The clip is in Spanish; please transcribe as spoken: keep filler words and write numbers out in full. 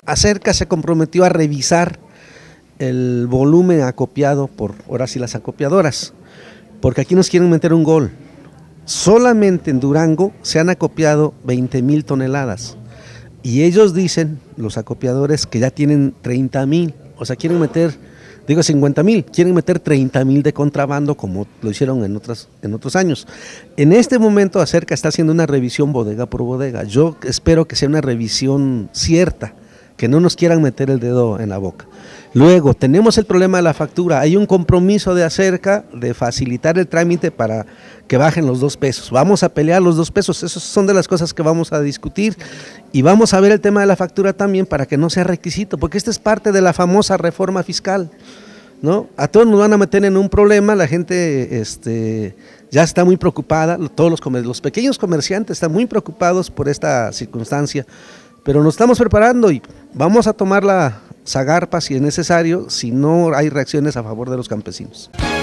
Acerca se comprometió a revisar el volumen acopiado por, ahora sí, las acopiadoras, porque aquí nos quieren meter un gol. Solamente en Durango se han acopiado veinte mil toneladas y ellos dicen, los acopiadores, que ya tienen treinta mil, o sea, quieren meter, digo cincuenta mil, quieren meter treinta mil de contrabando como lo hicieron en, otras, en otros años. En este momento Acerca está haciendo una revisión bodega por bodega. Yo espero que sea una revisión cierta, que no nos quieran meter el dedo en la boca. Luego, tenemos el problema de la factura. Hay un compromiso de Acerca de facilitar el trámite para que bajen los dos pesos. Vamos a pelear los dos pesos, esas son de las cosas que vamos a discutir, y vamos a ver el tema de la factura también para que no sea requisito, porque esta es parte de la famosa reforma fiscal, ¿no? A todos nos van a meter en un problema, la gente este, ya está muy preocupada, todos los, comer los pequeños comerciantes están muy preocupados por esta circunstancia, pero nos estamos preparando y vamos a tomar la zagarpa si es necesario, si no hay reacciones a favor de los campesinos.